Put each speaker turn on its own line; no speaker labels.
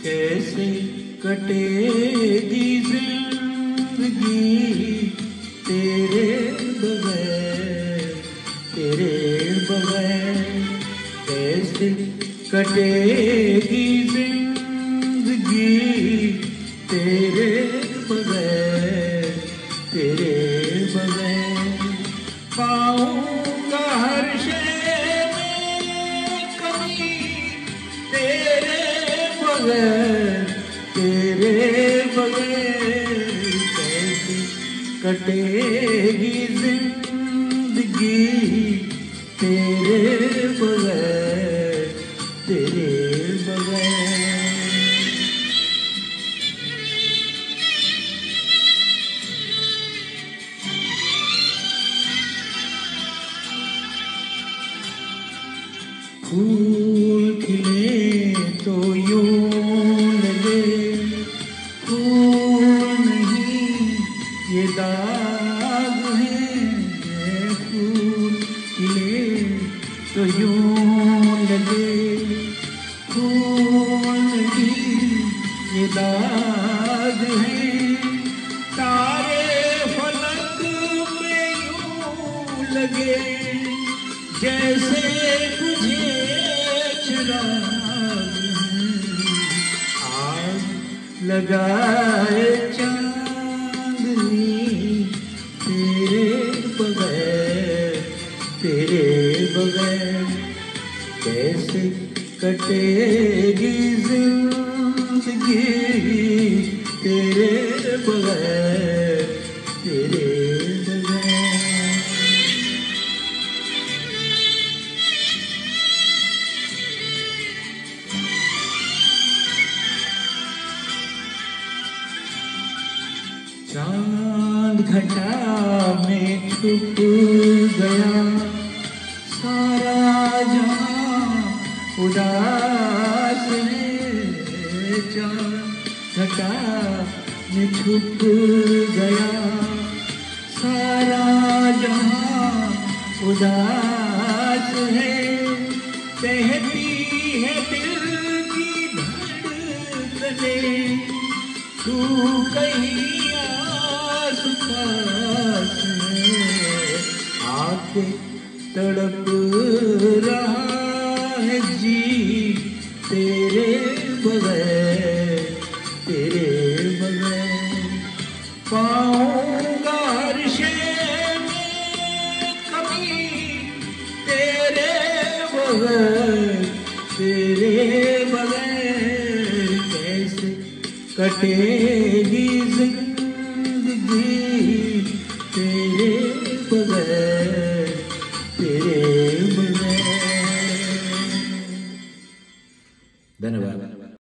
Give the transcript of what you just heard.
कैसे कटेगी जिंदगी तेरे बगैर, तेरे बगैर कैसे कटेगी जिंदगी तेरे बगैर, तेरे बगैर पाऊंगा हर शय में कमी तेरे बगैर, तेरे बगैर कैसे कटेगी जिंदगी तेरे बगैर, तेरे बगैर। फूल खिले तो यूं लगे फूल नहीं ये दाग है, फूल खिले तो यूं लगे फूल नहीं ये दाग है, तारे फलक में यूं लगे जैसे तुझे चिराग आग लगाए चांदनी तेरे बगैर, तेरे बगैर कैसे कटेगी जिंदगी तेरे बगैर, तेरे बगैर। चांद घटा में छुप गया सारा जहां उदास है, चांद घटा में छुप गया सारा जहां उदास है, कहती है दिल की धड़कनें तू कहीं आके तड़प रहा है जी तेरे बगैर, तेरे बगैर पाऊंगा हर शय में कमी तेरे बगैर, तेरे बगैर कैसे कटेगी जिंदगी